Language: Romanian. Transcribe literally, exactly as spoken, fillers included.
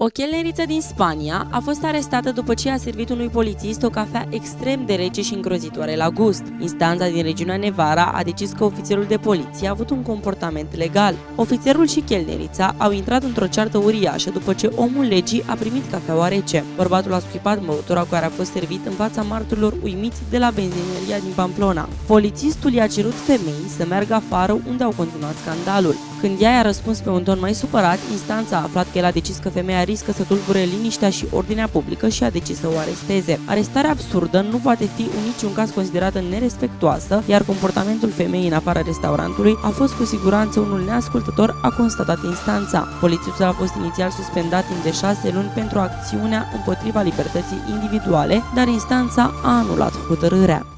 O chelneriță din Spania a fost arestată după ce a servit unui polițist o cafea extrem de rece și îngrozitoare la gust. Instanța din regiunea Nevada a decis că ofițerul de poliție a avut un comportament legal. Ofițerul și chelnerița au intrat într-o ceartă uriașă după ce omul legii a primit cafeaua rece. Bărbatul a scuipat băutura cu care a fost servit în fața martorilor uimiți de la benzineria din Pamplona. Polițistul i-a cerut femeii să meargă afară, unde au continuat scandalul. Când ea i-a răspuns pe un ton mai supărat, instanța a aflat că el a decis că femeia riscă să tulbure liniștea și ordinea publică și a decis să o aresteze. Arestarea absurdă nu poate fi în niciun caz considerată nerespectuoasă, iar comportamentul femeii în afara restaurantului a fost cu siguranță unul neascultător, a constatat instanța. Polițistul a fost inițial suspendat timp de șase luni pentru acțiunea împotriva libertății individuale, dar instanța a anulat hotărârea.